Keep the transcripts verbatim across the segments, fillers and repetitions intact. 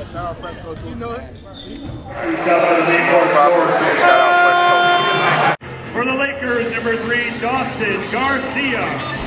Shout out Fresh Coach. You know it. For the Lakers, number three, Dawson Garcia.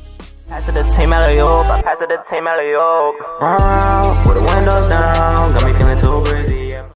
Pass it to team alley-oop, I pass it to team alley-oop. Run around with the windows down, got me